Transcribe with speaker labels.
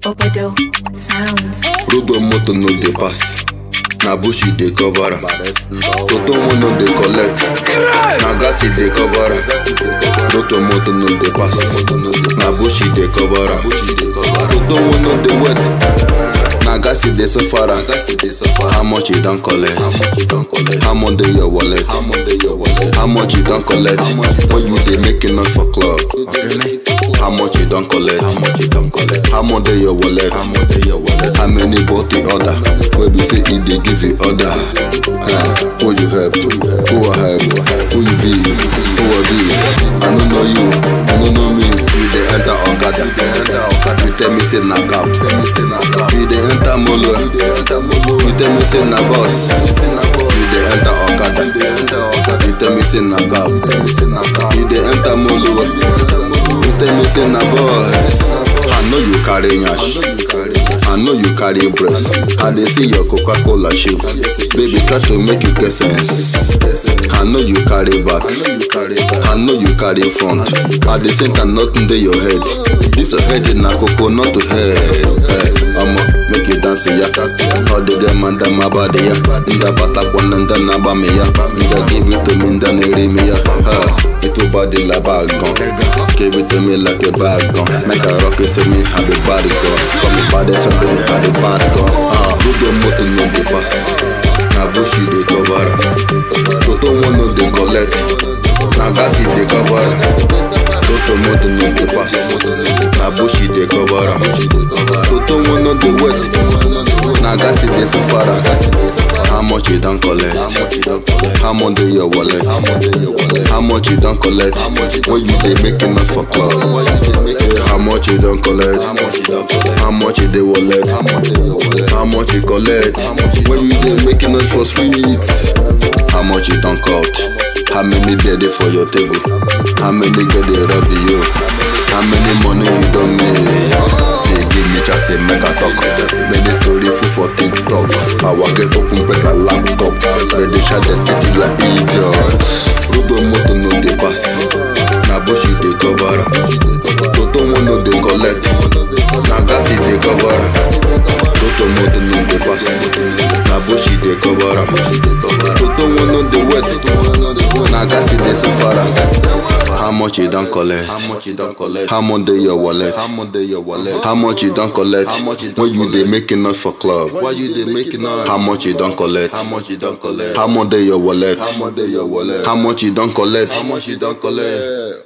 Speaker 1: Obodo sounds.
Speaker 2: Road motor no dey pass. Na bush dey cover am. Toto no dey collect. Na gas dey cover am. Road motor no dey pass. Na bush dey cover am. Toto no dey wet. Na gas dey suffer am. How much you don collect? How much dey your wallet? How much you don collect? When you dey making noise for club? How much you don collect? How much dey your wallet? How many bottle order? Wey be say e dey give you order? Who you help? Who I help? Who you be? Who I be? I no know you. I no know me. You dey enter Okada. You tell me say na cab. You dey enter Molo. You tell me say na bus. You dey enter Okada. You tell me say na cab. You dey enter Molo. You tell me say na bus. I know you carry nyash. I know you carry breast. I dey see your Coca-Cola shoe. Baby, try to make you get sense. I know you carry back. I know you carry front. At the same time, nothing dey your head. This your head is na coconut to head. I'ma make you dance ya. All the them and them about ya. Nda patakwan and then abame ya. Nda give it to me, nda neri me ya. Itu body la bag gun. Give it to me like a bag gun. Make a rock it to me, have a body gun. Come me body something, have a body gun. Road motor no dey pass. Na bush dey cover am. Toto no dey collect. Na gas dey cover am. Toto motor no dey pass. Na bush dey cover am. Toto no dey wet. Na gas dey suffer am. How much you don collect? How much dey your wallet? How much you don collect? When you dey making noise for club? How much you don collect? How much you dey wallet? How much you collect? When you dey making noise for streets? How much you don cut? How many dey for your table? How many go dey rub you? How many money you don make? Say give me just say make I talk. Many story full for TikTok. Our get open press a laptop. They dey share their titty like idiots. Road motor no dey pass. Na bush dey cover am. Toto no dey collect. Na gas dey cover am. Toto motor no dey pass. Na bush dey cover am. Toto no dey wet. Na gas dey suffer am. How much you don collect? How much dey your wallet? How much you don collect? When you dey making noise for club? How much you don collect? How much dey your wallet? How much you don collect?